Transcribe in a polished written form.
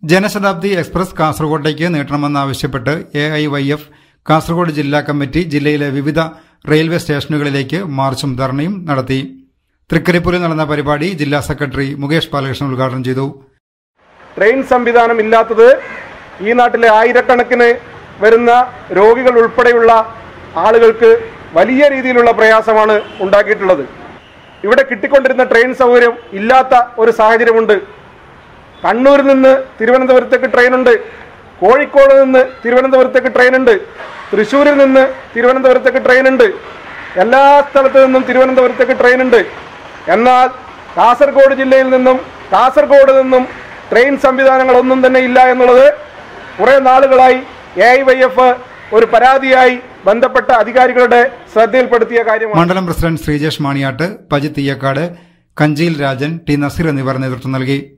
Janshatabdi express കാസർകോട്ടേക്ക് നീട്ടണമെന്നാവശ്യപ്പെട്ട് AIYF Kasaragod ജില്ലാ കമ്മിറ്റി ജില്ലയിലെ വിവിധ റെയിൽവേ സ്റ്റേഷനുകളിലേക്ക് മാർച്ചും ധർണയും നടത്തി. തൃക്കരിപ്പൂരിൽ നടന്ന പരിപാടി ജില്ലാ സെക്രട്ടറി മുകേഷ് ബാലകൃഷ്ണൻ ഉദ്ഘാടനം ചെയ്തു. ട്രെയിൻ സംവിധാനം ഇല്ലാത്തത് ഈ നാട്ടിലെ ആയിരക്കണക്കിന് വരുന്ന രോഗികൾ ഉൾപ്പെടെയുള്ള ആളുകൾക്ക് വലിയ രീതിയിലുള്ള പ്രയാസമാണ് ഉണ്ടാക്കിയിട്ടുള്ളത്. ഇവിടെ കിട്ടിക്കൊണ്ടിരുന്ന ട്രെയിൻ സൗകര്യം ഇല്ലാത്ത ഒരു സാഹചര്യമുണ്ട്. കണ്ണൂരിൽ നിന്ന് തിരുവനന്തപുരത്തേക്ക് ട്രെയിനുണ്ട്, കോഴിക്കോട് നിന്ന് തിരുവനന്തപുരത്തേക്ക് ട്രെയിനുണ്ട്, തൃശ്ശൂരിൽ നിന്ന് തിരുവനന്തപുരത്തേക്ക് ട്രെയിനുണ്ട്, എല്ലാ സ്ഥലത്തു നിന്നും തിരുവനന്തപുരത്തേക്ക് ട്രെയിനുണ്ട്. എന്നാൽ കാസർഗോഡ് ജില്ലയിൽ നിന്നും കാസർഗോഡ് നിന്നും ട്രെയിൻ സംവിധാനങ്ങളൊന്നും തന്നെ ഇല്ല എന്നുള്ളത് കുറെ നാളുകളായി AIYF ഒരു പരാതിയായി ബന്ധപ്പെട്ട അധികാരികളുടെ ശ്രദ്ധയിൽപ്പെടുത്തിയ കാര്യമാണ്. മണ്ഡലം പ്രസിഡന്റ് ശ്രീജേഷ് മാണിയാട്ട്, പജിത്ത് തീയക്കാട്, കഞ്ചിയിൽ രാജൻ, T. നസീർ എന്നിവർ നേതൃത്വം നൽകി.